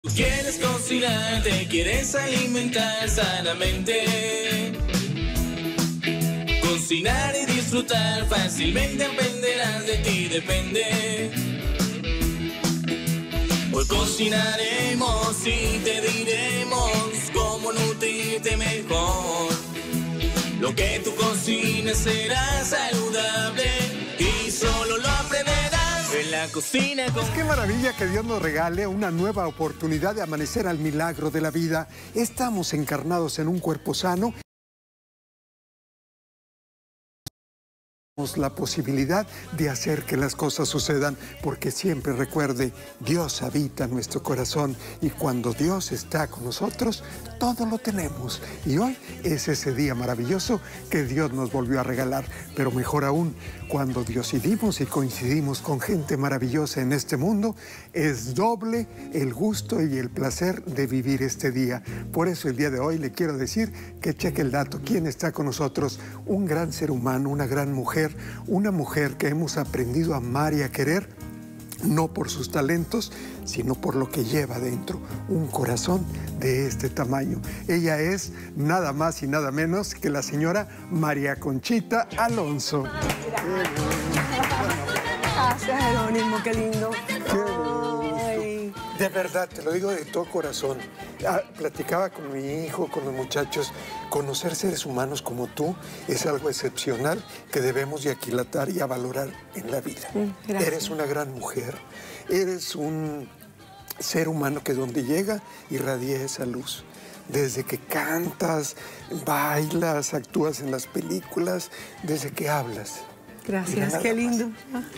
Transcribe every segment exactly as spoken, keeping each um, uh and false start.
Tú quieres cocinar, te quieres alimentar sanamente. Cocinar y disfrutar, fácilmente aprenderás, de ti depende. Hoy cocinaremos y te diremos cómo nutrirte mejor. Lo que tú cocines será saludable y solo lo aprenderás en la cocina con... Qué maravilla que Dios nos regale una nueva oportunidad de amanecer al milagro de la vida. Estamos encarnados en un cuerpo sano. La posibilidad de hacer que las cosas sucedan, porque siempre recuerde, Dios habita en nuestro corazón y cuando Dios está con nosotros, todo lo tenemos. Y hoy es ese día maravilloso que Dios nos volvió a regalar, pero mejor aún, cuando decidimos y coincidimos con gente maravillosa en este mundo, es doble el gusto y el placer de vivir este día. Por eso el día de hoy le quiero decir que cheque el dato. ¿Quién está con nosotros? Un gran ser humano, una gran mujer, una mujer que hemos aprendido a amar y a querer, no por sus talentos, sino por lo que lleva dentro, un corazón de este tamaño. Ella es nada más y nada menos que la señora María Conchita Alonso. Gracias, Jerónimo, qué lindo. Ay. De verdad, te lo digo de todo corazón. Ah, platicaba con mi hijo, con los muchachos. Conocer seres humanos como tú es algo excepcional que debemos de aquilatar y a valorar en la vida. Gracias. Eres una gran mujer. Eres un ser humano que donde llega irradia esa luz. Desde que cantas, bailas, actúas en las películas, desde que hablas. Gracias, qué lindo.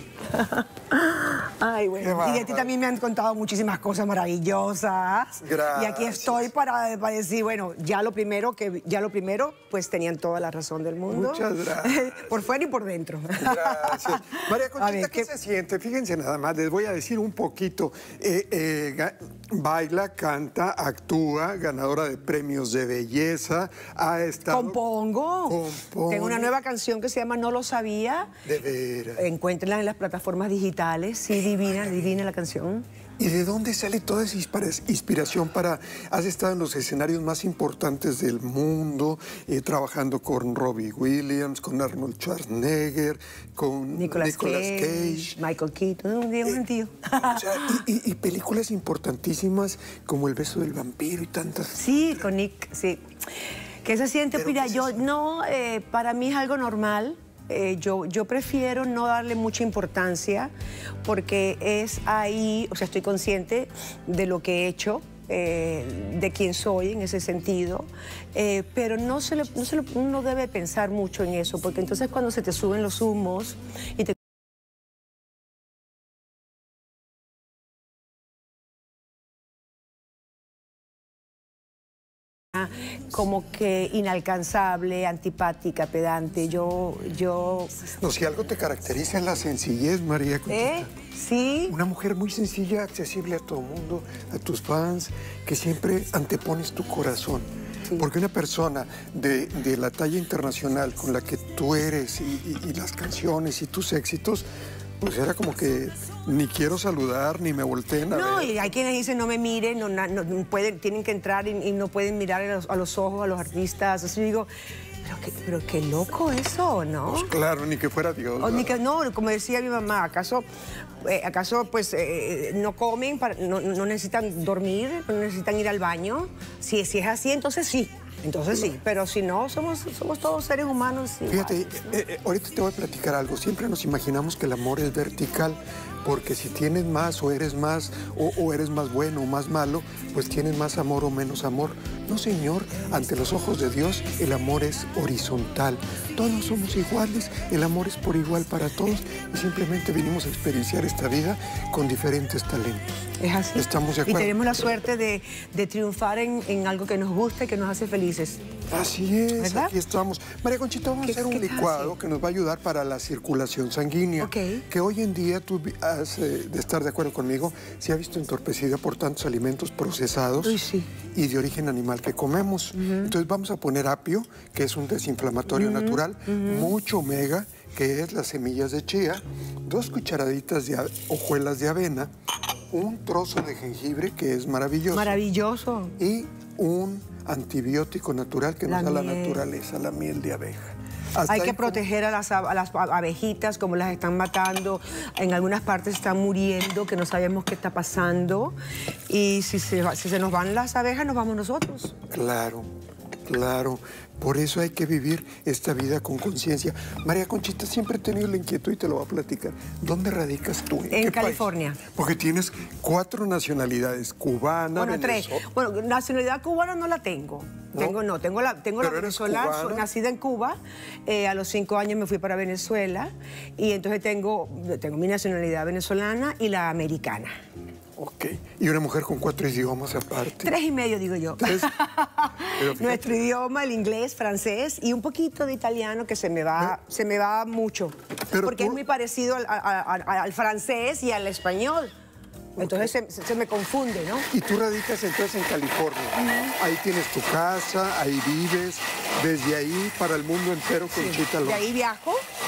Ay, bueno. Y de ti también me han contado muchísimas cosas maravillosas. Gracias. Y aquí estoy para, para decir, bueno, ya lo primero, que ya lo primero, pues tenían toda la razón del mundo. Muchas gracias. Por fuera y por dentro. Gracias. María Conchita, ver, ¿qué, ¿qué se siente? Fíjense nada más, les voy a decir un poquito. Eh, eh, baila, canta, actúa, ganadora de premios de belleza, ha estado... Compongo. Compone. Tengo una nueva canción que se llama No Lo Sabía. De veras. Encuéntrenla en las plataformas digitales. Sí, divina, divina la canción. ¿Y de dónde sale toda esa inspiración para...? Has estado en los escenarios más importantes del mundo, eh, trabajando con Robbie Williams, con Arnold Schwarzenegger, con Nicolas, Nicolas Cage, Cage, Michael Keaton, un día un gentío. O sea, y, y, y películas importantísimas como El beso del vampiro y tantas. Sí, con Nick, sí. ¿Qué se siente? Pero, Mira, ¿qué se yo siente? no, eh, para mí es algo normal. Eh, yo, yo prefiero no darle mucha importancia porque es ahí, o sea, estoy consciente de lo que he hecho, eh, de quién soy en ese sentido, eh, pero no se le, no se le, uno debe pensar mucho en eso, porque entonces cuando se te suben los humos y te como que inalcanzable, antipática, pedante, yo, yo... No, si algo te caracteriza es la sencillez, María Conchita. ¿Eh? Sí. Una mujer muy sencilla, accesible a todo el mundo, a tus fans, que siempre antepones tu corazón. Sí. Porque una persona de, de la talla internacional con la que tú eres y, y, y las canciones y tus éxitos, pues era como que ni quiero saludar, ni me volteen a No, ver. y hay quienes dicen no me miren, no, no, no pueden, tienen que entrar y, y no pueden mirar a los, a los ojos a los artistas. Así digo, pero qué, pero qué loco eso, ¿no? Pues claro, ni que fuera Dios. O ni que, no, como decía mi mamá, ¿acaso, eh, acaso pues eh, no comen, para, no, no necesitan dormir, no necesitan ir al baño? Si, si es así, entonces sí. Entonces sí, pero si no, somos, somos todos seres humanos. Fíjate, iguales, ¿no? eh, eh, ahorita te voy a platicar algo. Siempre nos imaginamos que el amor es vertical, porque si tienes más o eres más, o, o eres más bueno o más malo, pues tienes más amor o menos amor. No, señor, ante los ojos de Dios, el amor es horizontal. Todos somos iguales, el amor es por igual para todos y simplemente vinimos a experienciar esta vida con diferentes talentos. Es así. Estamos de Y acuerdo. tenemos la suerte de, de triunfar en, en algo que nos gusta y que nos hace felices. Así es, ¿verdad? aquí estamos. María Conchita, vamos a hacer un licuado que nos va a ayudar para la circulación sanguínea. Ok. Que hoy en día, tú has eh, de estar de acuerdo conmigo, se ha visto entorpecida por tantos alimentos procesados Uy, sí. y de origen animal que comemos. Uh-huh. Entonces vamos a poner apio, que es un desinflamatorio uh-huh. natural, uh-huh. mucho omega, que es las semillas de chía, dos cucharaditas de hojuelas de avena, un trozo de jengibre que es maravilloso. Maravilloso. Y un antibiótico natural que nos La da la miel. naturaleza, la miel de abeja. Hasta Hay que ahí como- proteger a las, a las abejitas, como las están matando. En algunas partes están muriendo, que no sabemos qué está pasando. Y si se, va- si se nos van las abejas, nos vamos nosotros. Claro, claro. Por eso hay que vivir esta vida con conciencia. María Conchita, siempre he tenido la inquietud y te lo voy a platicar. ¿Dónde radicas tú? En qué país? California. Porque tienes cuatro nacionalidades, cubana, Bueno, tres. Venezuela. Bueno, nacionalidad cubana no la tengo. ¿No? Tengo, no, tengo la, tengo la ¿Pero eres venezolana, cubana? soy nacida en Cuba. Eh, a los cinco años me fui para Venezuela. Y entonces tengo, tengo mi nacionalidad venezolana y la americana. Ok. Y una mujer con cuatro idiomas aparte. Tres y medio, digo yo. Tres. Pero fíjate. Nuestro idioma, el inglés, francés y un poquito de italiano que se me va, se me va mucho. Pero porque tú- es muy parecido al, a- a- al francés y al español. Entonces se, se me confunde, ¿no? Y tú radicas entonces en California. Ahí tienes tu casa, ahí vives. Desde ahí para el mundo entero, Conchita De Alonso. ahí viajo.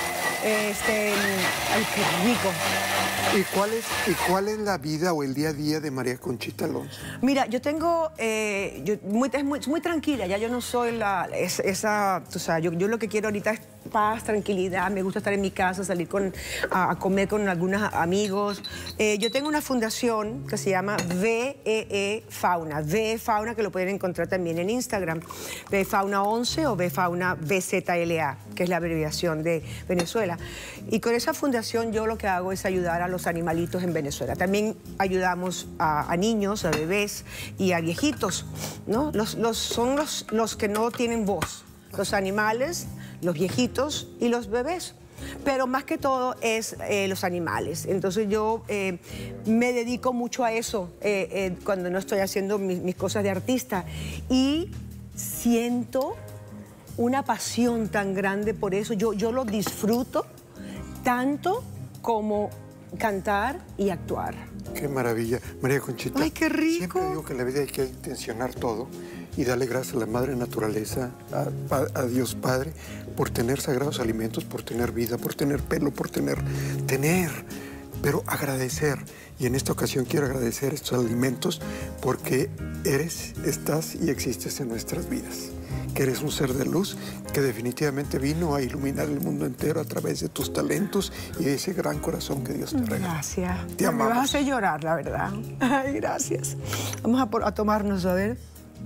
Este, ay, qué rico. ¿Y cuál, es, ¿Y cuál es la vida o el día a día de María Conchita Alonso? Mira, yo tengo, eh, yo, muy, es muy, muy tranquila, ya yo no soy la, es- esa, tú sabes, yo, yo lo que quiero ahorita es paz, tranquilidad, me gusta estar en mi casa, salir con, a, a comer con algunos amigos. Eh, yo tengo una fundación que se llama V E E Fauna, V E Fauna, que lo pueden encontrar también en Instagram, V E Fauna once o V E Fauna V Z L A, que es la abreviación de Venezuela. Y con esa fundación yo lo que hago es ayudar a los animalitos en Venezuela. También ayudamos a, a niños, a bebés y a viejitos, ¿no? Los, los, son los, los que no tienen voz, los animales, los viejitos y los bebés. Pero más que todo es eh, los animales. Entonces yo eh, me dedico mucho a eso eh, eh, cuando no estoy haciendo mis, mis cosas de artista. Y siento una pasión tan grande por eso. Yo, yo lo disfruto tanto como cantar y actuar. Qué maravilla. María Conchita. Ay, qué rico. Siempre digo que en la vida hay que intencionar todo y darle gracias a la Madre Naturaleza, a, pa- a Dios Padre, por tener sagrados alimentos, por tener vida, por tener pelo, por tener... Tener, pero agradecer. Y en esta ocasión quiero agradecer estos alimentos porque eres, estás y existes en nuestras vidas. Que eres un ser de luz que definitivamente vino a iluminar el mundo entero a través de tus talentos y de ese gran corazón que Dios te regala. Gracias. Te Me vas a amamos. hacer llorar, la verdad. Ay, gracias. Vamos a, por- a tomarnos, a ver.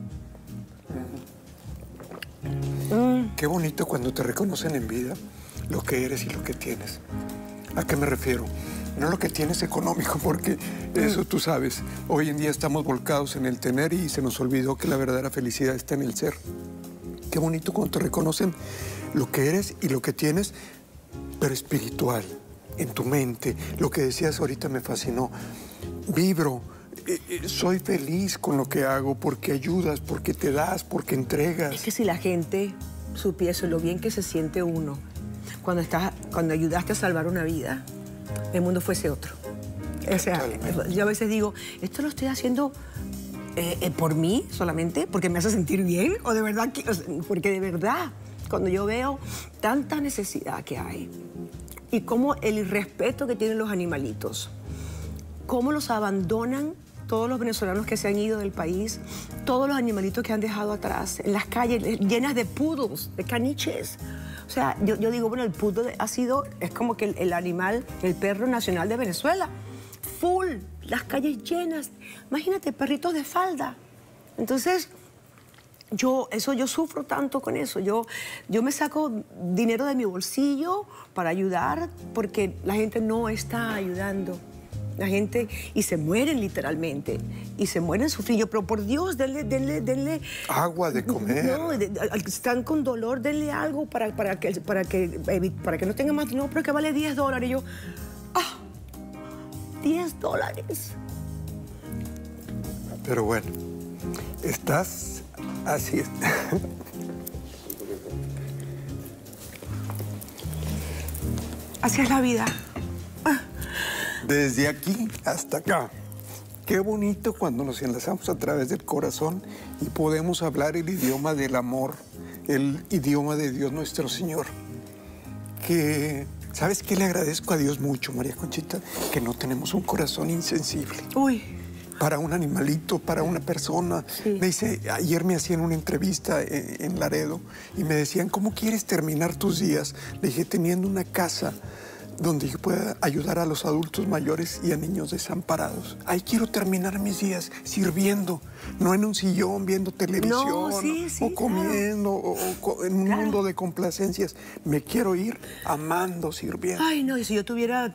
Qué bonito cuando te reconocen en vida lo que eres y lo que tienes. ¿A qué me refiero? No lo que tienes económico, porque eso tú sabes. Hoy en día estamos volcados en el tener y se nos olvidó que la verdadera felicidad está en el ser. Qué bonito cuando te reconocen lo que eres y lo que tienes, pero espiritual, en tu mente. Lo que decías ahorita me fascinó. Vibro, eh, eh, soy feliz con lo que hago porque ayudas, porque te das, porque entregas. Es que si la gente supiese lo bien que se siente uno cuando, estás, cuando ayudaste a salvar una vida, el mundo fuese otro. O sea, Totalmente. yo a veces digo, esto lo estoy haciendo eh, eh, por mí solamente, porque me hace sentir bien, o de verdad, que, o sea, porque de verdad, cuando yo veo tanta necesidad que hay y cómo el irrespeto que tienen los animalitos, cómo los abandonan todos los venezolanos que se han ido del país, todos los animalitos que han dejado atrás, en las calles llenas de poodles, de caniches. O sea, yo, yo digo, bueno, el poodle ha sido, es como que el, el animal, el perro nacional de Venezuela. Full, las calles llenas. Imagínate, perritos de falda. Entonces, yo, eso, yo sufro tanto con eso. Yo, yo me saco dinero de mi bolsillo para ayudar porque la gente no está ayudando. La gente, y se mueren literalmente, y se mueren sufriendo. Pero por Dios, denle, denle, denle... Agua de comer. No, de- de- al que están con dolor, denle algo para, para, que, para, que, evi- para que no tenga más. No, pero que vale diez dólares. Y yo, ¡ah! diez dólares. Pero bueno, estás así. Así es la vida. Desde aquí hasta acá. Qué bonito cuando nos enlazamos a través del corazón y podemos hablar el idioma del amor, el idioma de Dios nuestro Señor. Que ¿Sabes qué le agradezco a Dios mucho, María Conchita? Que no tenemos un corazón insensible. Uy. Para un animalito, para una persona. Sí. Me dice, ayer me hacían una entrevista en, en Laredo y me decían, ¿cómo quieres terminar tus días? Le dije, teniendo una casa donde yo pueda ayudar a los adultos mayores y a niños desamparados. Ahí quiero terminar mis días sirviendo, no en un sillón viendo televisión, no, sí, sí, o comiendo, claro. o, o en un claro. mundo de complacencias. Me quiero ir amando, sirviendo. Ay, no, y si yo tuviera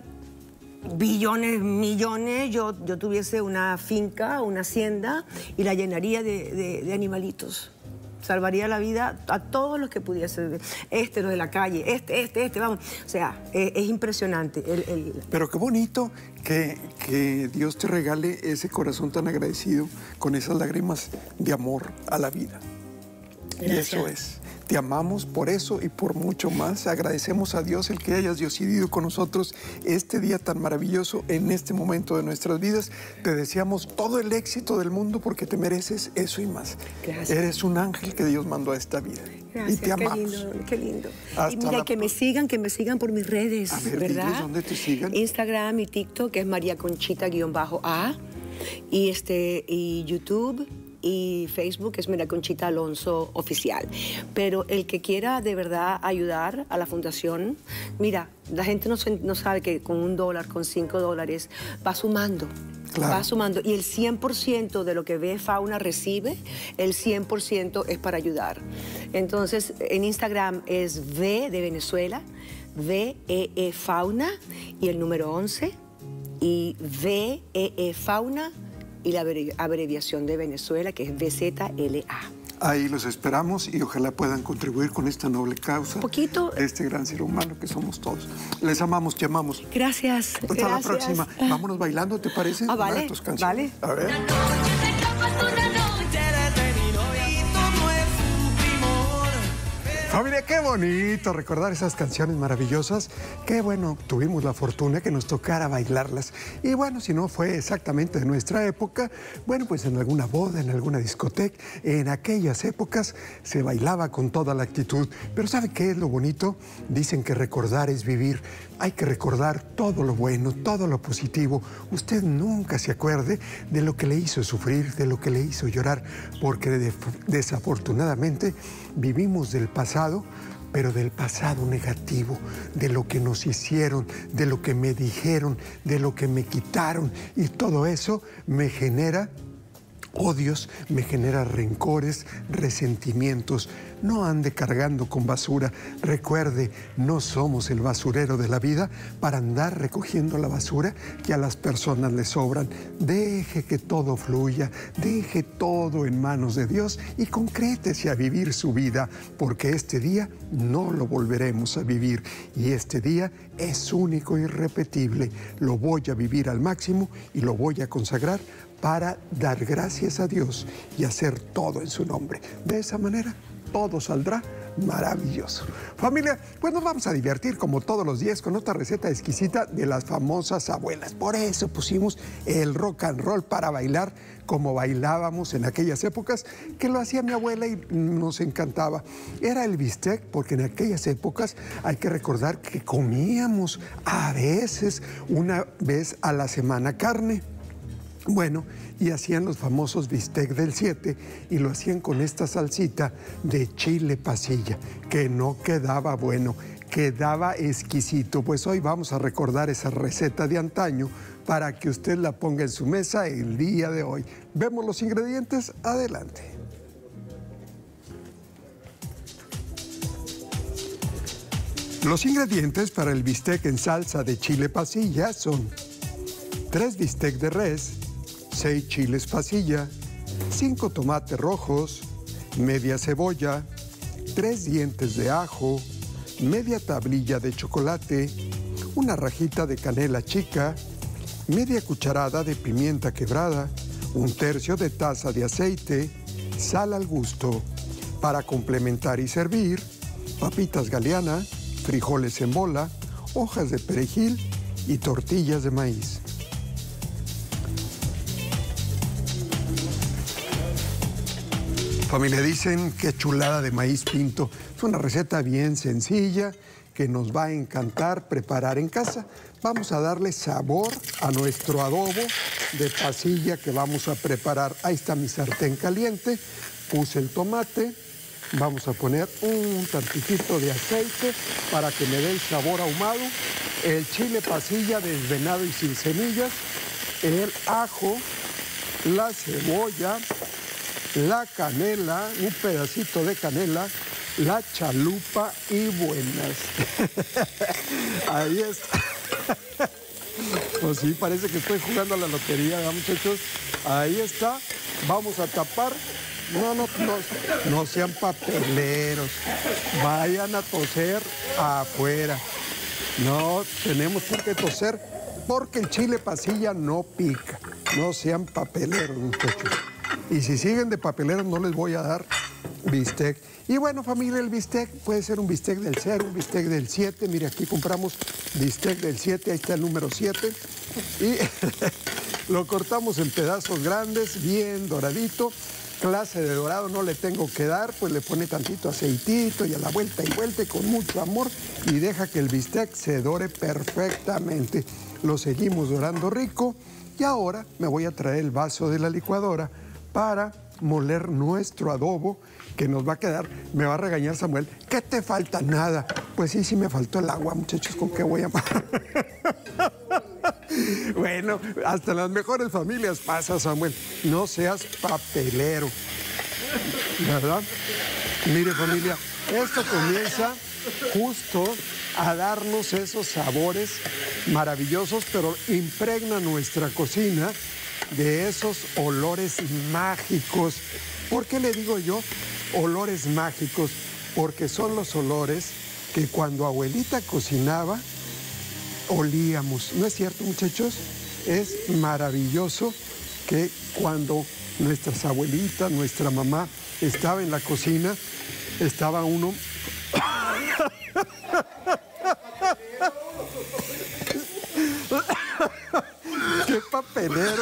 billones, millones, yo, yo tuviese una finca, una hacienda y la llenaría de, de, de animalitos. Salvaría la vida a todos los que pudiesen. Este, los de la calle, este, este, este, vamos. O sea, es, es impresionante. El, el... Pero qué bonito que, que Dios te regale ese corazón tan agradecido con esas lágrimas de amor a la vida. Gracias. Y eso es. Te amamos por eso y por mucho más. Agradecemos a Dios el que hayas decidido con nosotros este día tan maravilloso en este momento de nuestras vidas. Te deseamos todo el éxito del mundo porque te mereces eso y más. Gracias. Eres un ángel que Dios mandó a esta vida. Gracias, y te amamos. Qué lindo, qué lindo. Hasta y mira, que me sigan, que me sigan por mis redes, a ver, ¿verdad? Diles, ¿dónde te sigan? Instagram y TikTok, que es María Conchita-A. Y, este, y YouTube... y Facebook es María Conchita Alonso Oficial. Pero el que quiera de verdad ayudar a la fundación, mira, la gente no, no sabe que con un dólar, con cinco dólares, va sumando. Claro. Va sumando. Y el cien por ciento de lo que Ve Fauna recibe, el cien por ciento es para ayudar. Entonces, en Instagram es V de Venezuela, V E E Fauna y el número once, y V E E Fauna y la abreviación de Venezuela, que es V Z L A. Ahí los esperamos y ojalá puedan contribuir con esta noble causa. Un poquito. De este gran ser humano que somos todos. Les amamos, te amamos. Gracias. Hasta gracias. la próxima. Vámonos bailando, ¿te parece? Ah, vale. Tus canciones. Vale. A ver. Familia, qué bonito recordar esas canciones maravillosas. Qué bueno, tuvimos la fortuna que nos tocara bailarlas. Y bueno, si no fue exactamente de nuestra época, bueno, pues en alguna boda, en alguna discoteca, en aquellas épocas se bailaba con toda la actitud. Pero ¿sabe qué es lo bonito? Dicen que recordar es vivir. Hay que recordar todo lo bueno, todo lo positivo. Usted nunca se acuerde de lo que le hizo sufrir, de lo que le hizo llorar, porque de, desafortunadamente vivimos del pasado, pero del pasado negativo, de lo que nos hicieron, de lo que me dijeron, de lo que me quitaron. Y todo eso me genera odios, me genera rencores, resentimientos. No ande cargando con basura. Recuerde, no somos el basurero de la vida para andar recogiendo la basura que a las personas les sobran. Deje que todo fluya, deje todo en manos de Dios y concrétese a vivir su vida, porque este día no lo volveremos a vivir y este día es único e irrepetible. Lo voy a vivir al máximo y lo voy a consagrar para dar gracias a Dios y hacer todo en su nombre. De esa manera, todo saldrá maravilloso. Familia, pues nos vamos a divertir como todos los días con otra receta exquisita de las famosas abuelas. Por eso pusimos el rock and roll para bailar como bailábamos en aquellas épocas, que lo hacía mi abuela y nos encantaba. Era el bistec, porque en aquellas épocas hay que recordar que comíamos a veces una vez a la semana carne. Bueno, y hacían los famosos bistec del siete y lo hacían con esta salsita de chile pasilla, que no quedaba bueno, quedaba exquisito. Pues hoy vamos a recordar esa receta de antaño para que usted la ponga en su mesa el día de hoy. ¿Vemos los ingredientes? Adelante. Los ingredientes para el bistec en salsa de chile pasilla son tres bistec de res, seis chiles pasilla, cinco tomates rojos, media cebolla, tres dientes de ajo, media tablilla de chocolate, una rajita de canela chica, media cucharada de pimienta quebrada, un tercio de taza de aceite, sal al gusto. Para complementar y servir, papitas galeana, frijoles en bola, hojas de perejil y tortillas de maíz. Familia, dicen qué chulada de maíz pinto. Es una receta bien sencilla que nos va a encantar preparar en casa. Vamos a darle sabor a nuestro adobo de pasilla que vamos a preparar. Ahí está mi sartén caliente, puse el tomate, vamos a poner un tantitito de aceite para que me dé el sabor ahumado, el chile pasilla desvenado y sin semillas, el ajo, la cebolla, la canela, un pedacito de canela, la chalupa y buenas. Ahí está. Pues sí, parece que estoy jugando a la lotería, ¿verdad, muchachos? Ahí está. Vamos a tapar. No, no, no, no sean papeleros. Vayan a toser afuera. No tenemos por qué toser porque el chile pasilla no pica. No sean papeleros, muchachos. Y si siguen de papeleros no les voy a dar bistec. Y bueno, familia, el bistec puede ser un bistec del cero, un bistec del siete. Mire, aquí compramos bistec del siete, ahí está el número siete. Y lo cortamos en pedazos grandes, bien doradito. Clase de dorado no le tengo que dar, pues le pone tantito aceitito y a la vuelta y vuelta y con mucho amor y deja que el bistec se dore perfectamente. Lo seguimos dorando rico y ahora me voy a traer el vaso de la licuadora para moler nuestro adobo que nos va a quedar. Me va a regañar Samuel. ¿Qué te falta? Nada. Pues sí, sí me faltó el agua, muchachos, ¿con qué voy a...? Bueno, hasta en las mejores familias pasa, Samuel. No seas papelero, ¿verdad? Mire, familia, esto comienza justo a darnos esos sabores maravillosos, pero impregna nuestra cocina de esos olores mágicos. ¿Por qué le digo yo olores mágicos? Porque son los olores que cuando abuelita cocinaba olíamos. ¿No es cierto, muchachos? Es maravilloso que cuando nuestras abuelitas, nuestra mamá estaba en la cocina, estaba uno... ¡Qué papelero!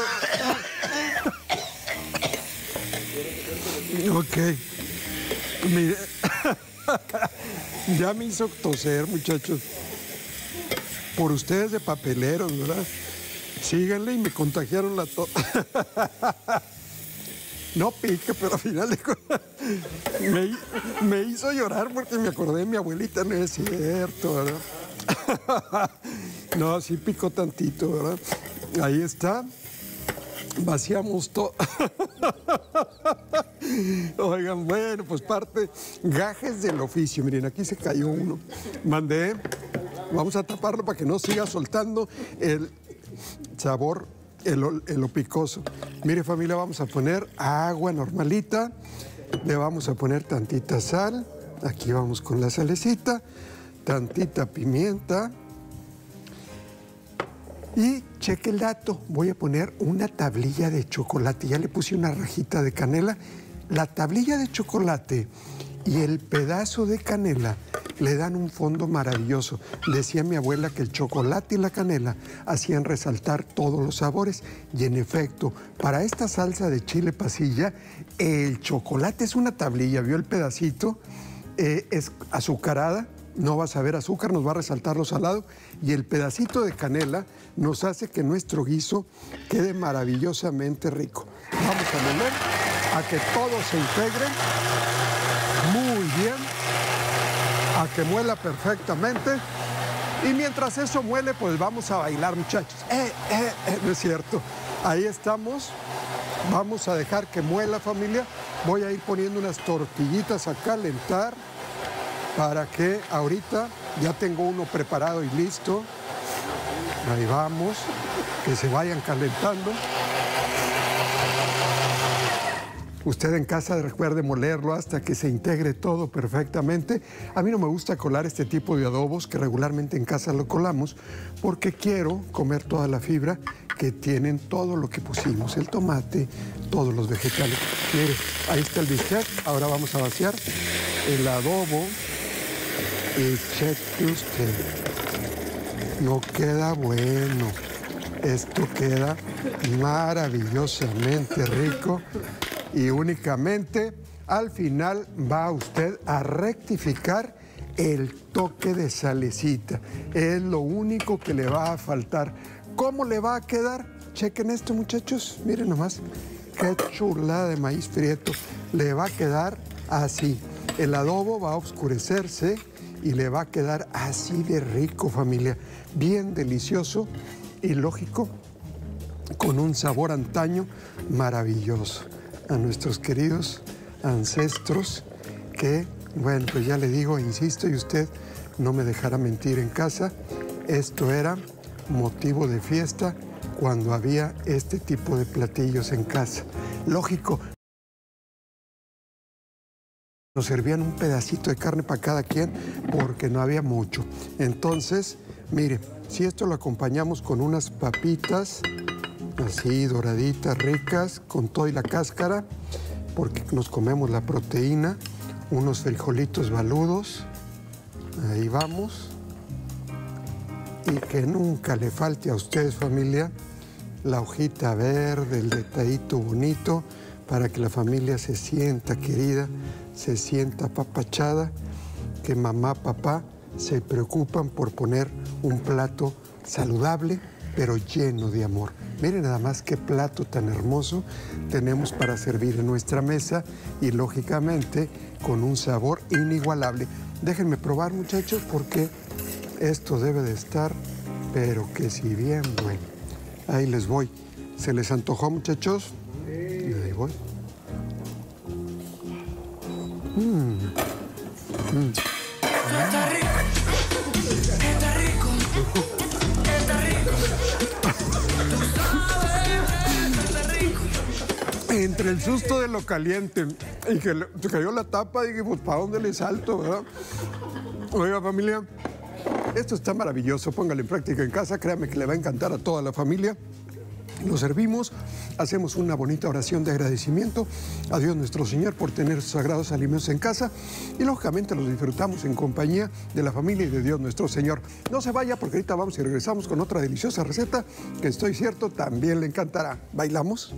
Ok. Mire, ya me hizo toser, muchachos. Por ustedes de papeleros, ¿verdad? Síganle y me contagiaron la tos. No pique, pero al final de cuentas me, me hizo llorar porque me acordé de mi abuelita. No es cierto, ¿verdad? No, sí picó tantito, ¿verdad? Ahí está. Vaciamos todo. Oigan, bueno, pues parte, gajes del oficio. Miren, aquí se cayó uno. Mandé, vamos a taparlo para que no siga soltando el sabor, el, el lo picoso. Mire, familia, vamos a poner agua normalita. Le vamos a poner tantita sal. Aquí vamos con la salecita. Tantita pimienta. Y cheque el dato, voy a poner una tablilla de chocolate. Ya le puse una rajita de canela. La tablilla de chocolate y el pedazo de canela le dan un fondo maravilloso. Decía mi abuela que el chocolate y la canela hacían resaltar todos los sabores. Y en efecto, para esta salsa de chile pasilla, el chocolate es una tablilla. ¿Vio el pedacito? Eh, es azucarada. No va a saber azúcar, nos va a resaltar lo salado. Y el pedacito de canela nos hace que nuestro guiso quede maravillosamente rico. Vamos a moler a que todo se integre muy bien, a que muela perfectamente. Y mientras eso muele, pues vamos a bailar, muchachos. Eh, eh, eh, no es cierto. Ahí estamos. Vamos a dejar que muela, familia. Voy a ir poniendo unas tortillitas a calentar para que ahorita ya tengo uno preparado y listo. Ahí vamos, que se vayan calentando. Usted en casa recuerde molerlo hasta que se integre todo perfectamente. A mí no me gusta colar este tipo de adobos, que regularmente en casa lo colamos, porque quiero comer toda la fibra que tienen todo lo que pusimos, el tomate, todos los vegetales. Mire, ahí está el bistec. Ahora vamos a vaciar el adobo. Y cheque usted, no queda bueno, esto queda maravillosamente rico y únicamente al final va usted a rectificar el toque de salecita. Es lo único que le va a faltar. ¿Cómo le va a quedar? Chequen esto, muchachos. Miren nomás. Qué chulada de maíz prieto. Le va a quedar así. El adobo va a oscurecerse y le va a quedar así de rico, familia. Bien delicioso y lógico, con un sabor antaño maravilloso. A nuestros queridos ancestros que, bueno, pues ya le digo, insisto, y usted no me dejará mentir en casa, esto era motivo de fiesta cuando había este tipo de platillos en casa. Lógico, nos servían un pedacito de carne para cada quien porque no había mucho. Entonces, mire, si esto lo acompañamos con unas papitas así doraditas, ricas, con todo y la cáscara, porque nos comemos la proteína, unos frijolitos baludos, ahí vamos. Y que nunca le falte a ustedes, familia, la hojita verde, el detallito bonito, para que la familia se sienta querida, se sienta apapachada, que mamá, papá se preocupan por poner un plato saludable, pero lleno de amor. Miren nada más qué plato tan hermoso tenemos para servir en nuestra mesa y, lógicamente, con un sabor inigualable. Déjenme probar, muchachos, porque esto debe de estar, pero que si bien bueno. Ahí les voy. ¿Se les antojó, muchachos? Sí. Ahí voy. Mmm. Mm. Está rico. Está rico. Está rico. Tú sabes, está rico. Entre el susto de lo caliente y que le, se cayó la tapa, dije, pues, ¿para dónde le salto, verdad? Oiga, familia, esto está maravilloso. Póngalo en práctica en casa. Créame que le va a encantar a toda la familia. Lo servimos, hacemos una bonita oración de agradecimiento a Dios nuestro Señor por tener sus sagrados alimentos en casa y, lógicamente, los disfrutamos en compañía de la familia y de Dios nuestro Señor. No se vaya, porque ahorita vamos y regresamos con otra deliciosa receta que, estoy cierto, también le encantará. ¿Bailamos?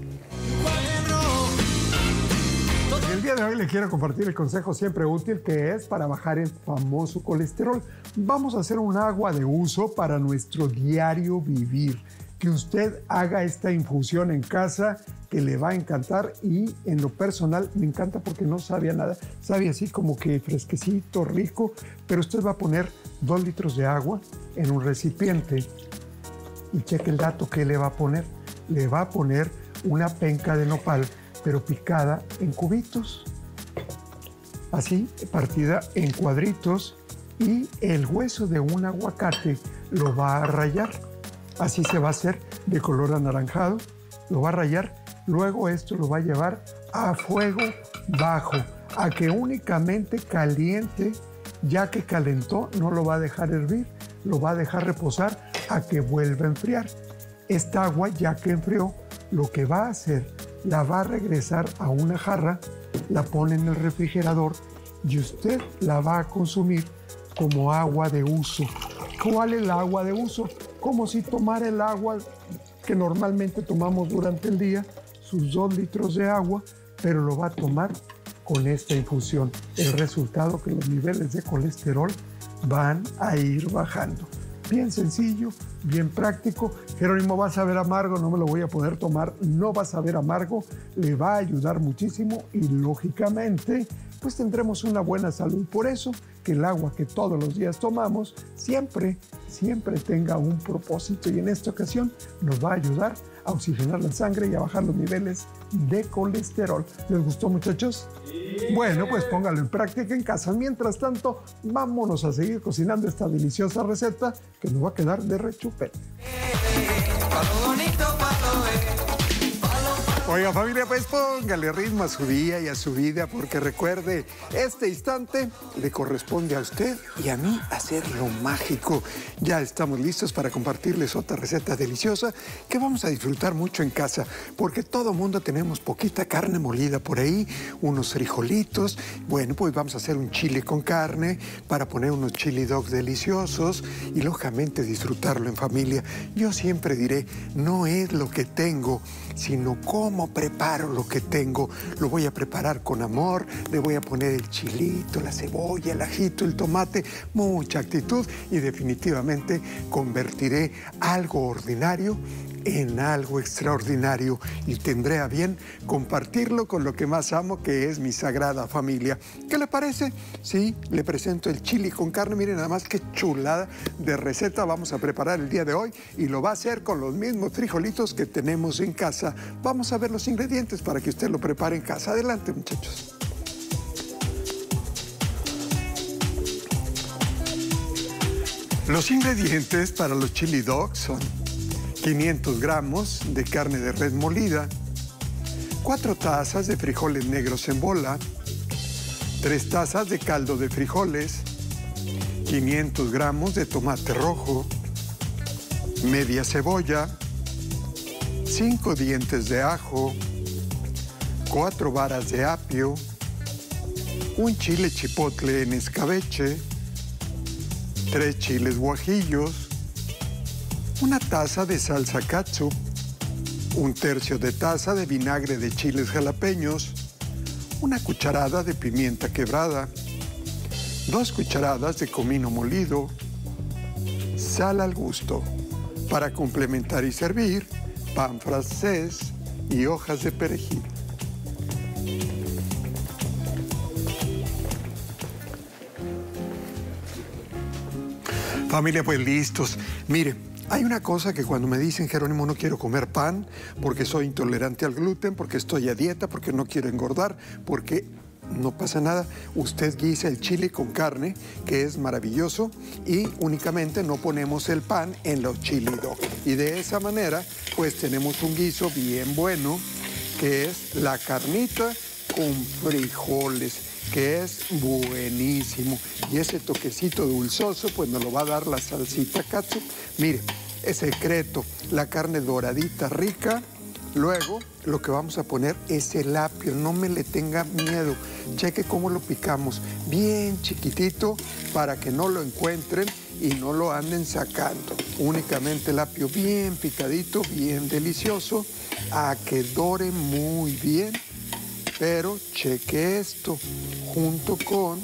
El día de hoy le quiero compartir el consejo siempre útil, que es para bajar el famoso colesterol. Vamos a hacer un agua de uso para nuestro diario vivir. Que usted haga esta infusión en casa, que le va a encantar, y en lo personal me encanta porque no sabía nada. Sabe así como que fresquecito, rico, pero usted va a poner dos litros de agua en un recipiente y cheque el dato que le va a poner. Le va a poner una penca de nopal, pero picada en cubitos, así, partida en cuadritos, y el hueso de un aguacate lo va a rallar. Así se va a hacer de color anaranjado, lo va a rallar. Luego esto lo va a llevar a fuego bajo, a que únicamente caliente. Ya que calentó, no lo va a dejar hervir, lo va a dejar reposar a que vuelva a enfriar. Esta agua, ya que enfrió, lo que va a hacer, la va a regresar a una jarra, la pone en el refrigerador y usted la va a consumir como agua de uso. ¿Cuál es el agua de uso? Como si tomara el agua que normalmente tomamos durante el día, sus dos litros de agua, pero lo va a tomar con esta infusión. El resultado, que los niveles de colesterol van a ir bajando. Bien sencillo, bien práctico. Jerónimo, ¿va a saber amargo? No me lo voy a poder tomar. No va a saber amargo, le va a ayudar muchísimo y, lógicamente, pues tendremos una buena salud. Por eso, que el agua que todos los días tomamos siempre, siempre tenga un propósito, y en esta ocasión nos va a ayudar a oxigenar la sangre y a bajar los niveles de colesterol. ¿Les gustó, muchachos? Sí. Bueno, pues póngalo en práctica en casa. Mientras tanto, vámonos a seguir cocinando esta deliciosa receta que nos va a quedar de rechupete. Oiga, familia, pues póngale ritmo a su día y a su vida, porque recuerde, este instante le corresponde a usted y a mí hacerlo mágico. Ya estamos listos para compartirles otra receta deliciosa que vamos a disfrutar mucho en casa, porque todo mundo tenemos poquita carne molida por ahí, unos frijolitos. Bueno, pues vamos a hacer un chile con carne para poner unos chili dogs deliciosos y, lógicamente, disfrutarlo en familia. Yo siempre diré, no es lo que tengo, sino cómo cómo preparo lo que tengo. Lo voy a preparar con amor, le voy a poner el chilito, la cebolla, el ajito, el tomate, mucha actitud y definitivamente convertiré algo ordinario en algo extraordinario y tendré a bien compartirlo con lo que más amo, que es mi sagrada familia. ¿Qué le parece? Sí, le presento el chili con carne. Miren nada más qué chulada de receta vamos a preparar el día de hoy y lo va a hacer con los mismos frijolitos que tenemos en casa. Vamos a ver los ingredientes para que usted lo prepare en casa. Adelante, muchachos. Los ingredientes para los chili dogs son quinientos gramos de carne de res molida, cuatro tazas de frijoles negros en bola, tres tazas de caldo de frijoles, quinientos gramos de tomate rojo, media cebolla, cinco dientes de ajo, cuatro varas de apio, un chile chipotle en escabeche, tres chiles guajillos, una taza de salsa catsup, un tercio de taza de vinagre de chiles jalapeños, una cucharada de pimienta quebrada, dos cucharadas de comino molido, sal al gusto. Para complementar y servir, pan francés y hojas de perejil. Familia, pues listos. Mire, hay una cosa que cuando me dicen, Jerónimo, no quiero comer pan porque soy intolerante al gluten, porque estoy a dieta, porque no quiero engordar, porque no pasa nada. Usted guisa el chile con carne, que es maravilloso, y únicamente no ponemos el pan en los chili dog. Y de esa manera, pues tenemos un guiso bien bueno, que es la carnita con frijoles, que es buenísimo. Y ese toquecito dulzoso, pues nos lo va a dar la salsita catsup. Mire, es secreto, la carne doradita, rica. Luego, lo que vamos a poner es el apio. No me le tenga miedo. Cheque cómo lo picamos. Bien chiquitito para que no lo encuentren y no lo anden sacando. Únicamente el apio bien picadito, bien delicioso, a que dore muy bien. Pero cheque esto, junto con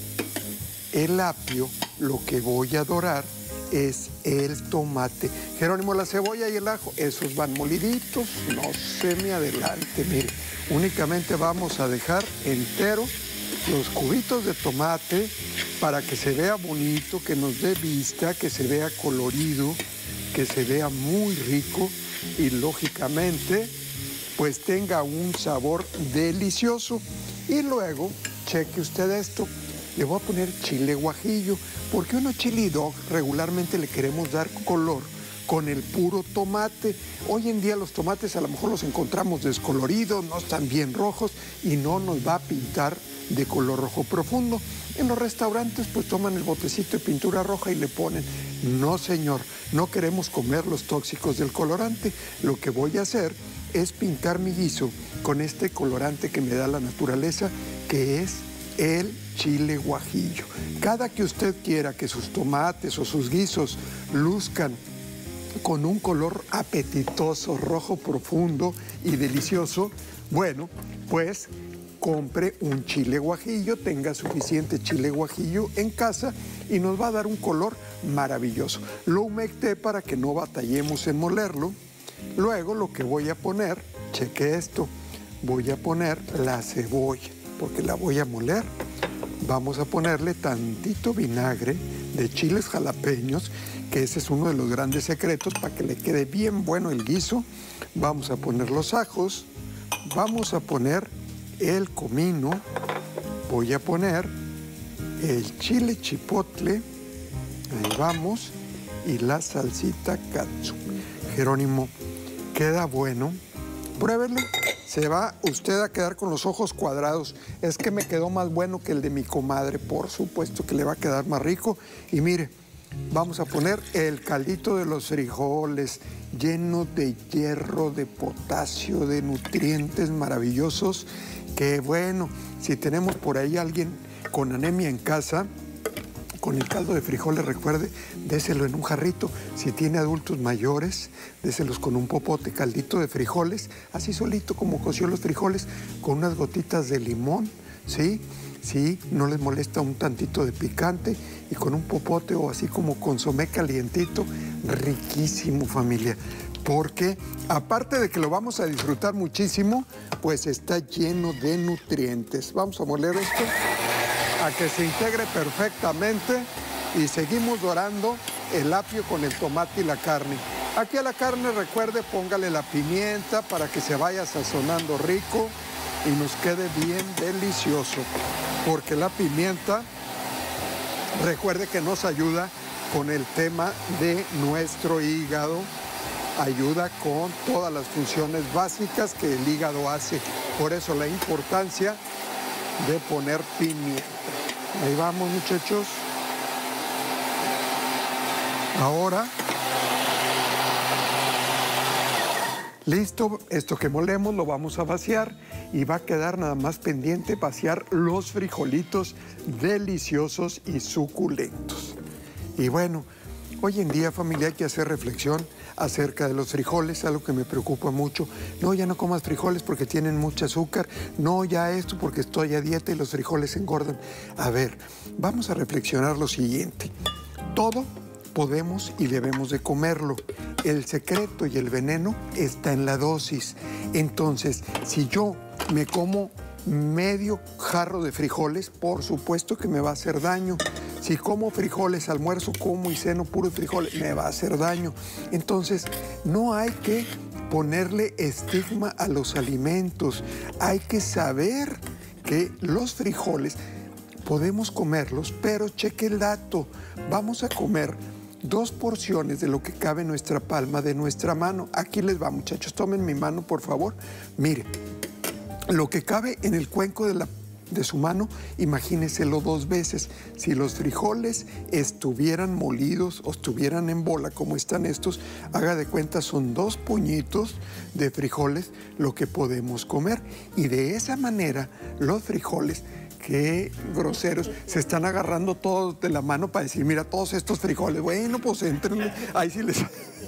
el apio, lo que voy a dorar es el tomate. Jerónimo, la cebolla y el ajo, esos van moliditos, no se me adelante, mire. Únicamente vamos a dejar entero los cubitos de tomate para que se vea bonito, que nos dé vista, que se vea colorido, que se vea muy rico y lógicamente pues tenga un sabor delicioso. Y luego, cheque usted esto, le voy a poner chile guajillo, porque uno chili dog regularmente le queremos dar color con el puro tomate. Hoy en día los tomates a lo mejor los encontramos descoloridos, no están bien rojos y no nos va a pintar de color rojo profundo. En los restaurantes pues toman el botecito de pintura roja y le ponen. No, señor, no queremos comer los tóxicos del colorante. Lo que voy a hacer es pintar mi guiso con este colorante que me da la naturaleza, que es el chile guajillo. Cada que usted quiera que sus tomates o sus guisos luzcan con un color apetitoso, rojo profundo y delicioso, bueno, pues compre un chile guajillo, tenga suficiente chile guajillo en casa y nos va a dar un color maravilloso. Lo humecté para que no batallemos en molerlo. Luego lo que voy a poner, cheque esto, voy a poner la cebolla, porque la voy a moler. Vamos a ponerle tantito vinagre de chiles jalapeños, que ese es uno de los grandes secretos para que le quede bien bueno el guiso. Vamos a poner los ajos, vamos a poner el comino, voy a poner el chile chipotle, ahí vamos, y la salsita catsup. Jerónimo, queda bueno, pruébelo. Se va usted a quedar con los ojos cuadrados. Es que me quedó más bueno que el de mi comadre. Por supuesto que le va a quedar más rico. Y mire, vamos a poner el caldito de los frijoles, lleno de hierro, de potasio, de nutrientes maravillosos. Que bueno, si tenemos por ahí alguien con anemia en casa, con el caldo de frijoles, recuerde, déselo en un jarrito. Si tiene adultos mayores, déselos con un popote, caldito de frijoles, así solito como coció los frijoles, con unas gotitas de limón, ¿sí? Sí, no les molesta un tantito de picante y con un popote o así como consomé calientito, riquísimo, familia. Porque aparte de que lo vamos a disfrutar muchísimo, pues está lleno de nutrientes. Vamos a moler esto a que se integre perfectamente y seguimos dorando el apio con el tomate y la carne. Aquí a la carne, recuerde, póngale la pimienta para que se vaya sazonando rico y nos quede bien delicioso. Porque la pimienta, recuerde que nos ayuda con el tema de nuestro hígado, ayuda con todas las funciones básicas que el hígado hace. Por eso la importancia de poner pimienta. Ahí vamos, muchachos. Ahora, listo, esto que molemos lo vamos a vaciar y va a quedar nada más pendiente vaciar los frijolitos deliciosos y suculentos. Y bueno, hoy en día, familia, hay que hacer reflexión acerca de los frijoles, algo que me preocupa mucho. No, ya no comas frijoles porque tienen mucho azúcar. No, ya esto porque estoy a dieta y los frijoles engordan. A ver, vamos a reflexionar lo siguiente. Todo podemos y debemos de comerlo. El secreto y el veneno está en la dosis. Entonces, si yo me como medio jarro de frijoles, por supuesto que me va a hacer daño. Si como frijoles, almuerzo, como y ceno puros frijoles, me va a hacer daño. Entonces, no hay que ponerle estigma a los alimentos. Hay que saber que los frijoles podemos comerlos, pero cheque el dato. Vamos a comer dos porciones de lo que cabe en nuestra palma de nuestra mano. Aquí les va, muchachos. Tomen mi mano, por favor. Miren, lo que cabe en el cuenco de la de su mano, imagíneselo dos veces. Si los frijoles estuvieran molidos o estuvieran en bola como están estos, haga de cuenta, son dos puñitos de frijoles lo que podemos comer. Y de esa manera los frijoles, qué groseros, se están agarrando todos de la mano para decir, mira, todos estos frijoles, bueno, pues entren, ahí sí les...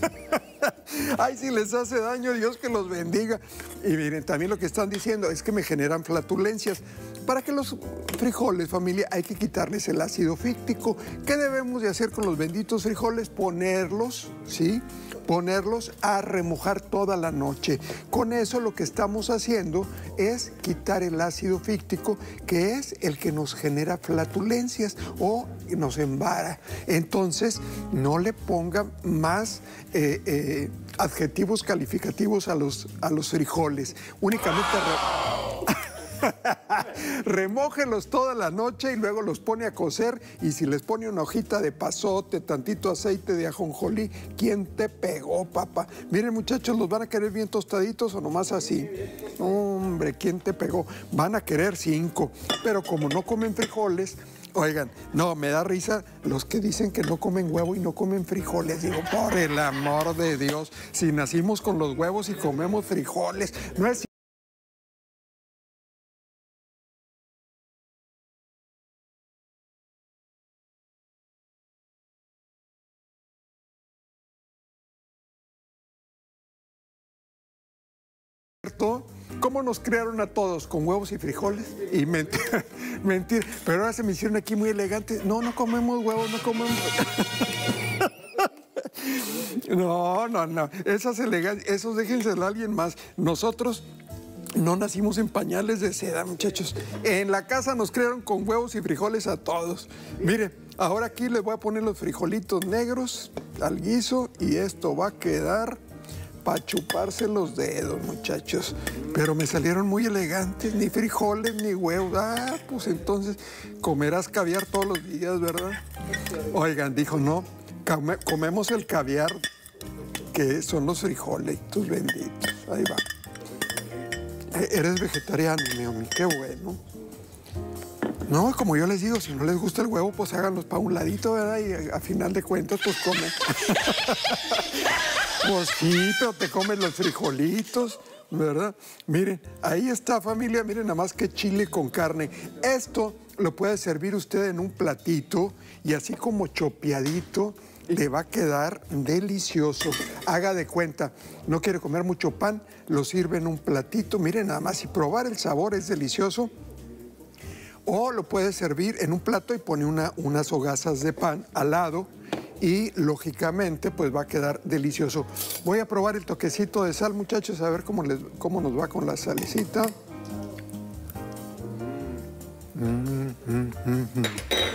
Ay, si les hace daño, Dios que los bendiga. Y miren, también lo que están diciendo es que me generan flatulencias. Para que los frijoles, familia, hay que quitarles el ácido fíctico. ¿Qué debemos de hacer con los benditos frijoles? Ponerlos, ¿sí? Ponerlos a remojar toda la noche. Con eso lo que estamos haciendo es quitar el ácido fíctico, que es el que nos genera flatulencias o nos embara. Entonces, no le pongan más eh, eh, adjetivos calificativos a los, a los frijoles. Únicamente... remójelos toda la noche y luego los pone a cocer, y si les pone una hojita de pasote, tantito aceite de ajonjolí, ¿quién te pegó, papá? Miren, muchachos, ¿los van a querer bien tostaditos o nomás así? Hombre, ¿quién te pegó? Van a querer cinco, pero como no comen frijoles, oigan, no, me da risa los que dicen que no comen huevo y no comen frijoles. Digo, por el amor de Dios, si nacimos con los huevos y comemos frijoles, no es ¿cómo nos crearon a todos? ¿Con huevos y frijoles? Y mentira, mentira. Pero ahora se me hicieron aquí muy elegantes. No, no comemos huevos, no comemos... No, no, no. Esas elegancias, esos déjenselo a alguien más. Nosotros no nacimos en pañales de seda, muchachos. En la casa nos crearon con huevos y frijoles a todos. Mire, ahora aquí les voy a poner los frijolitos negros al guiso y esto va a quedar... para chuparse los dedos, muchachos. Pero me salieron muy elegantes, ni frijoles, ni huevos. Ah, pues entonces comerás caviar todos los días, ¿verdad? Oigan, dijo, no, come, comemos el caviar, que son los frijoles, tus benditos. Ahí va. Eres vegetariano, Naomi, qué bueno. No, como yo les digo, si no les gusta el huevo, pues háganlos para un ladito, ¿verdad? Y a, a final de cuentas, pues comen. Pues sí, pero te comes los frijolitos. ¿verdad? Miren, ahí está, familia, miren nada más que chile con carne. Esto lo puede servir usted en un platito y así como chopeadito le va a quedar delicioso. Haga de cuenta, no quiere comer mucho pan, lo sirve en un platito, miren nada más, y probar el sabor es delicioso. O lo puede servir en un plato y pone una, unas hogazas de pan al lado y lógicamente pues va a quedar delicioso. Voy a probar el toquecito de sal, muchachos, a ver cómo, les, cómo nos va con la salecita. Mm, mm, mm, mm.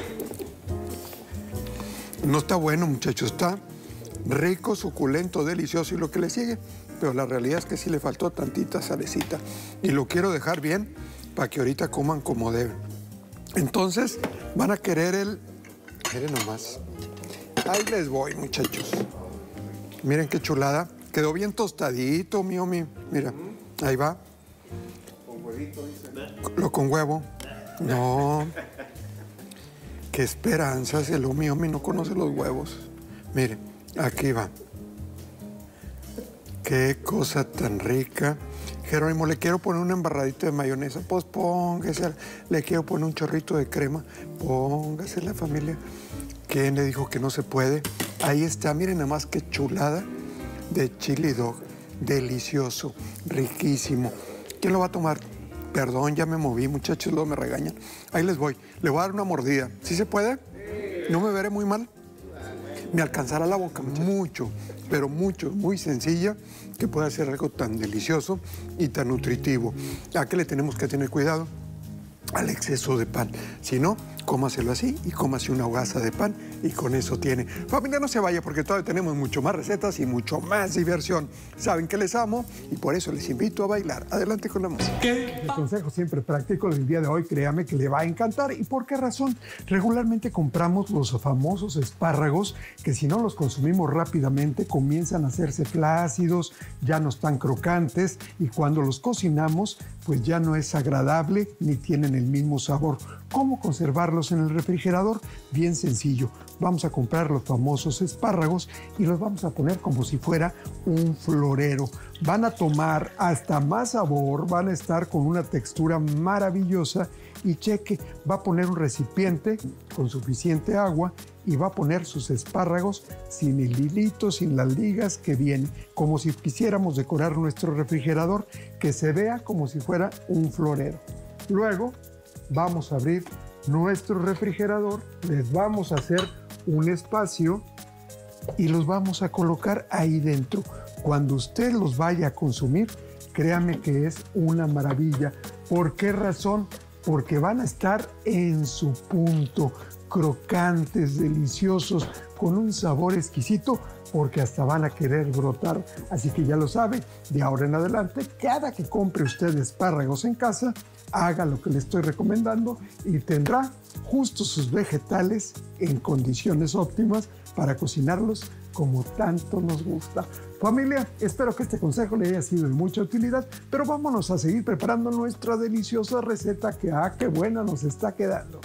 No está bueno, muchachos, está rico, suculento, delicioso y lo que le sigue, pero la realidad es que sí le faltó tantita salecita y lo quiero dejar bien para que ahorita coman como deben. Entonces van a querer el... Miren nomás. Ahí les voy, muchachos. Miren qué chulada. Quedó bien tostadito, mío, mío. Mira, ahí va. Con huevito, dice. Lo con huevo. No. Qué esperanza, si el mío, mío no conoce los huevos. Miren, aquí va. Qué cosa tan rica. Jerónimo, le quiero poner una embarradita de mayonesa. Pues póngase. Le quiero poner un chorrito de crema. Póngase, la familia. ¿Quién le dijo que no se puede? Ahí está, miren nada más qué chulada de chili dog. Delicioso, riquísimo. ¿Quién lo va a tomar? Perdón, ya me moví, muchachos, luego me regañan. Ahí les voy. Le voy a dar una mordida. ¿Sí se puede? ¿No me veré muy mal? Me alcanzará la boca mucho, pero mucho, muy sencilla, que puede hacer algo tan delicioso y tan nutritivo. ¿A qué le tenemos que tener cuidado? Al exceso de pan. Si no, cómaselo así y cómase una hogaza de pan y con eso tiene. Familia, no se vaya porque todavía tenemos mucho más recetas y mucho más diversión. Saben que les amo y por eso les invito a bailar. Adelante con la música. El consejo siempre práctico del día de hoy, créame que le va a encantar. ¿Y por qué razón? Regularmente compramos los famosos espárragos que si no los consumimos rápidamente comienzan a hacerse flácidos, ya no están crocantes y cuando los cocinamos pues ya no es agradable ni tienen el mismo sabor. ¿Cómo conservarlos en el refrigerador? Bien sencillo. Vamos a comprar los famosos espárragos y los vamos a poner como si fuera un florero. Van a tomar hasta más sabor, van a estar con una textura maravillosa y cheque, va a poner un recipiente con suficiente agua y va a poner sus espárragos sin el hilito, sin las ligas que vienen, como si quisiéramos decorar nuestro refrigerador, que se vea como si fuera un florero. Luego vamos a abrir nuestro refrigerador, les vamos a hacer un espacio y los vamos a colocar ahí dentro. Cuando usted los vaya a consumir, créame que es una maravilla. ¿Por qué razón? Porque van a estar en su punto, crocantes, deliciosos, con un sabor exquisito, porque hasta van a querer brotar. Así que ya lo sabe, de ahora en adelante, cada que compre usted espárragos en casa, haga lo que le estoy recomendando y tendrá justo sus vegetales en condiciones óptimas para cocinarlos como tanto nos gusta. Familia, espero que este consejo le haya sido de mucha utilidad, pero vámonos a seguir preparando nuestra deliciosa receta que, ah, qué buena nos está quedando.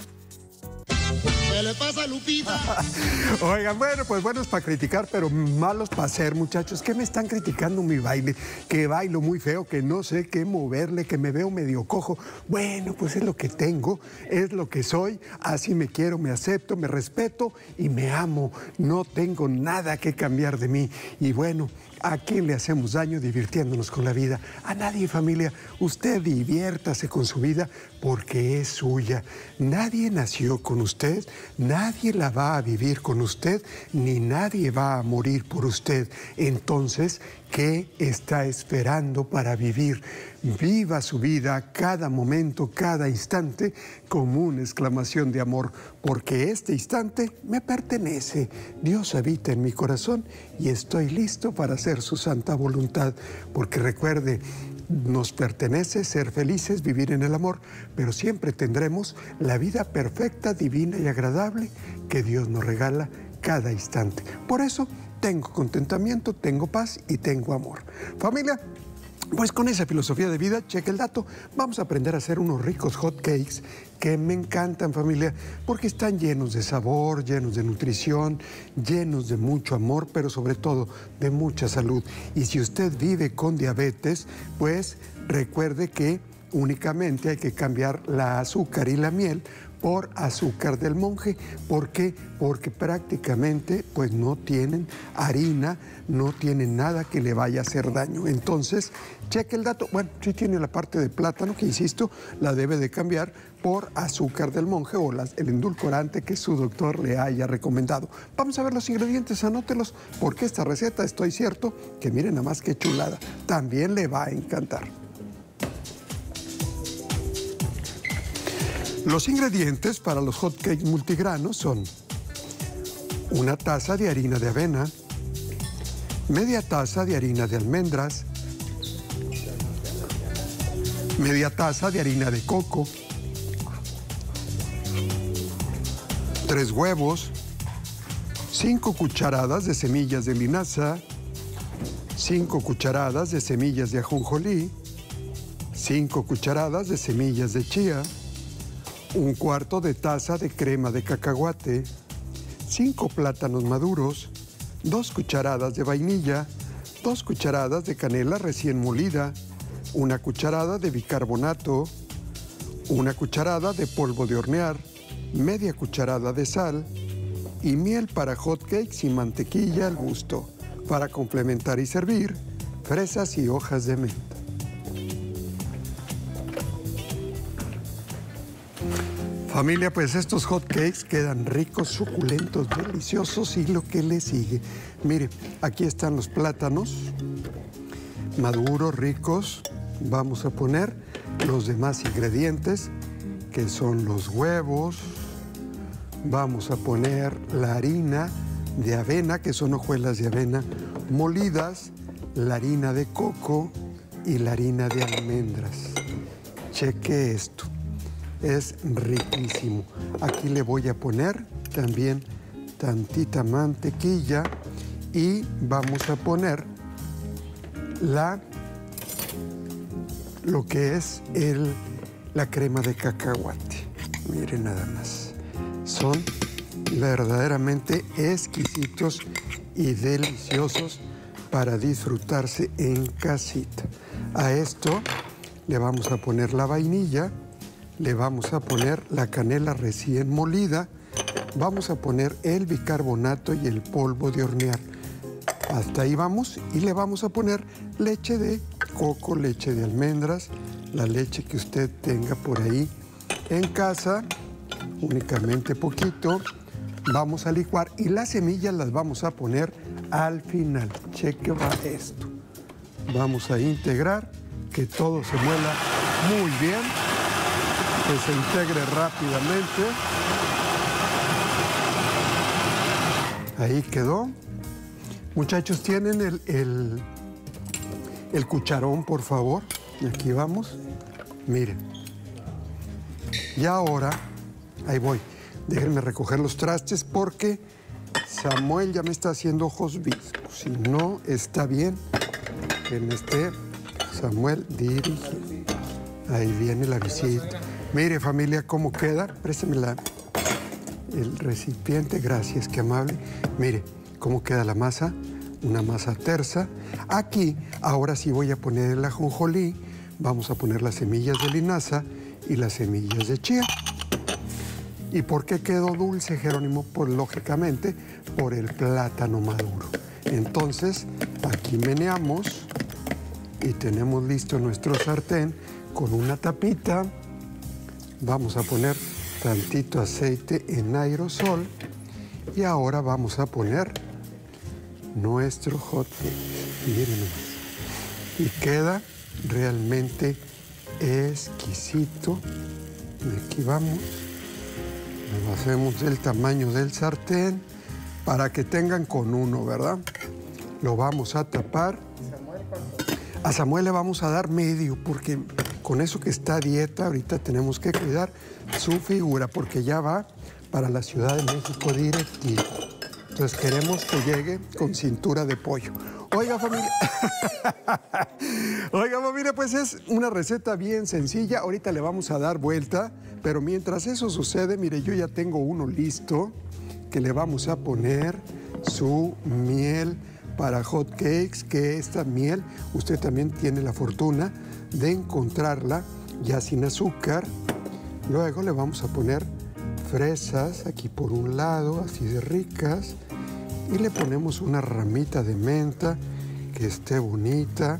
¿Qué le pasa a Lupita? Oigan, bueno, pues buenos para criticar, pero malos para hacer, muchachos. ¿Qué me están criticando mi baile? Que bailo muy feo, que no sé qué moverle, que me veo medio cojo. Bueno, pues es lo que tengo, es lo que soy. Así me quiero, me acepto, me respeto y me amo. No tengo nada que cambiar de mí. Y bueno, ¿a quién le hacemos daño divirtiéndonos con la vida? A nadie, familia. Usted diviértase con su vida porque es suya. Nadie nació con usted, nadie la va a vivir con usted, ni nadie va a morir por usted. Entonces, ¿qué está esperando para vivir? Viva su vida cada momento, cada instante, como una exclamación de amor, porque este instante me pertenece. Dios habita en mi corazón y estoy listo para hacer su santa voluntad, porque recuerde, nos pertenece ser felices, vivir en el amor, pero siempre tendremos la vida perfecta, divina y agradable que Dios nos regala cada instante. Por eso tengo contentamiento, tengo paz y tengo amor. Familia, Pues con esa filosofía de vida, cheque el dato, vamos a aprender a hacer unos ricos hot cakes que me encantan, familia, porque están llenos de sabor, llenos de nutrición, llenos de mucho amor, pero sobre todo de mucha salud. Y si usted vive con diabetes, pues recuerde que únicamente hay que cambiar la azúcar y la miel por azúcar del monje. ¿Por qué? Porque prácticamente pues no tienen harina, no tienen nada que le vaya a hacer daño. Entonces, cheque el dato. Bueno, sí tiene la parte de plátano, que insisto, la debe de cambiar por azúcar del monje o las, el endulcorante que su doctor le haya recomendado. Vamos a ver los ingredientes, anótelos, porque esta receta, estoy cierto, que miren nada más que chulada, también le va a encantar. Los ingredientes para los hot cakes multigranos son una taza de harina de avena, media taza de harina de almendras, media taza de harina de coco, tres huevos, cinco cucharadas de semillas de linaza, cinco cucharadas de semillas de ajonjolí, cinco cucharadas de semillas de chía, un cuarto de taza de crema de cacahuate, cinco plátanos maduros, dos cucharadas de vainilla, dos cucharadas de canela recién molida, una cucharada de bicarbonato, una cucharada de polvo de hornear, media cucharada de sal y miel para hot cakes y mantequilla al gusto. Para complementar y servir, fresas y hojas de menta. Familia, pues estos hot cakes quedan ricos, suculentos, deliciosos y lo que le sigue. Mire, aquí están los plátanos maduros, ricos. Vamos a poner los demás ingredientes, que son los huevos. Vamos a poner la harina de avena, que son hojuelas de avena molidas, la harina de coco y la harina de almendras. Cheque esto. Es riquísimo. Aquí le voy a poner también tantita mantequilla y vamos a poner la, lo que es el, la crema de cacahuate. Miren nada más. Son verdaderamente exquisitos y deliciosos para disfrutarse en casita. A esto le vamos a poner la vainilla. Le vamos a poner la canela recién molida, vamos a poner el bicarbonato y el polvo de hornear. Hasta ahí vamos y le vamos a poner leche de coco, leche de almendras, la leche que usted tenga por ahí en casa, únicamente poquito. Vamos a licuar y las semillas las vamos a poner al final. Cheque va esto. Vamos a integrar, que todo se muela muy bien, que se integre rápidamente. Ahí quedó. Muchachos, ¿tienen el, el, el cucharón, por favor? Aquí vamos. Miren. Y ahora, ahí voy. Déjenme recoger los trastes porque Samuel ya me está haciendo ojos viscos. Si no está bien, que me esté Samuel dirigiendo. Ahí viene la visita. Mire, familia, cómo queda. Préstame la, el recipiente. Gracias, qué amable. Mire cómo queda la masa. Una masa tersa. Aquí, ahora sí voy a poner el ajonjolí. Vamos a poner las semillas de linaza y las semillas de chía. ¿Y por qué quedó dulce, Jerónimo? Pues lógicamente por el plátano maduro. Entonces, aquí meneamos y tenemos listo nuestro sartén con una tapita. Vamos a poner tantito aceite en aerosol y ahora vamos a poner nuestro hot cake. Miren nomás. Y queda realmente exquisito. Y aquí vamos. Lo hacemos del tamaño del sartén para que tengan con uno, ¿verdad? Lo vamos a tapar. A Samuel le vamos a dar medio porque con eso que está a dieta, ahorita tenemos que cuidar su figura porque ya va para la Ciudad de México directivo. Entonces queremos que llegue con cintura de pollo. Oiga, familia. Oiga, familia, pues es una receta bien sencilla. Ahorita le vamos a dar vuelta, pero mientras eso sucede, mire, yo ya tengo uno listo que le vamos a poner su miel para hot cakes, que esta miel usted también tiene la fortuna de encontrarla ya sin azúcar. Luego le vamos a poner fresas aquí por un lado, así de ricas, y le ponemos una ramita de menta que esté bonita,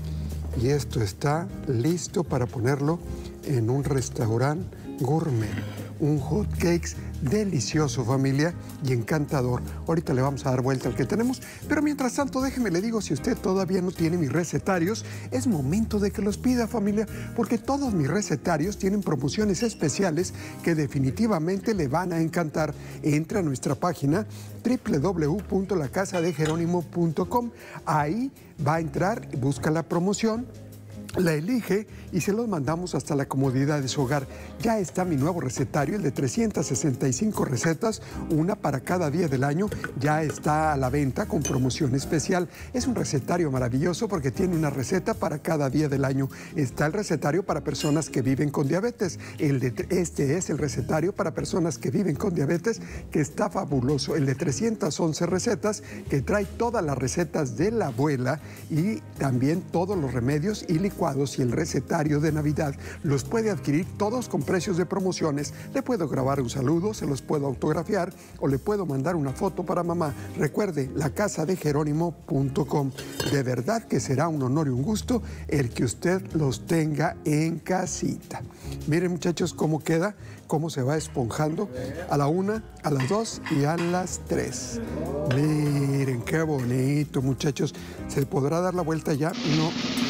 y esto está listo para ponerlo en un restaurante gourmet. Un hot cakes delicioso, familia, y encantador. Ahorita le vamos a dar vuelta al que tenemos, pero mientras tanto, déjeme le digo, si usted todavía no tiene mis recetarios, es momento de que los pida, familia, porque todos mis recetarios tienen promociones especiales que definitivamente le van a encantar. Entra a nuestra página doble u doble u doble u punto la casa de jerónimo punto com. Ahí va a entrar, busca la promoción, la elige y se los mandamos hasta la comodidad de su hogar. Ya está mi nuevo recetario, el de trescientas sesenta y cinco recetas, una para cada día del año. Ya está a la venta con promoción especial. Es un recetario maravilloso porque tiene una receta para cada día del año. Está el recetario para personas que viven con diabetes. El de, este es el recetario para personas que viven con diabetes, que está fabuloso. El de trescientas once recetas, que trae todas las recetas de la abuela y también todos los remedios y licuados. Y el recetario de Navidad los puede adquirir todos con precios de promociones. Le puedo grabar un saludo, se los puedo autografiar o le puedo mandar una foto para mamá. Recuerde, la casa de jerónimo punto com. De verdad que será un honor y un gusto el que usted los tenga en casita. Miren, muchachos, cómo queda, cómo se va esponjando a la una, a las dos y a las tres. Miren, qué bonito, muchachos. ¿Se podrá dar la vuelta ya? No.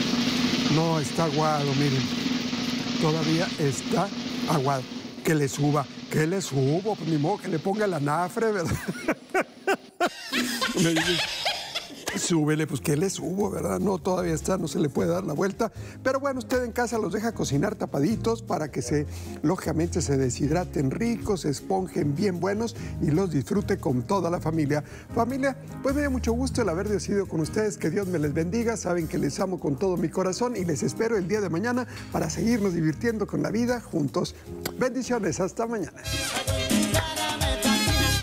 No, está aguado, miren. Todavía está aguado. Que le suba, que le subo, pues ni modo que le ponga el anafre, ¿verdad? Me dice, súbele, pues que le subo, ¿verdad? No, todavía está, no se le puede dar la vuelta. Pero bueno, usted en casa los deja cocinar tapaditos para que se, lógicamente, se deshidraten ricos, se esponjen bien buenos y los disfrute con toda la familia. Familia, pues me da mucho gusto el haber decidido con ustedes. Que Dios me les bendiga. Saben que les amo con todo mi corazón y les espero el día de mañana para seguirnos divirtiendo con la vida juntos. Bendiciones, hasta mañana.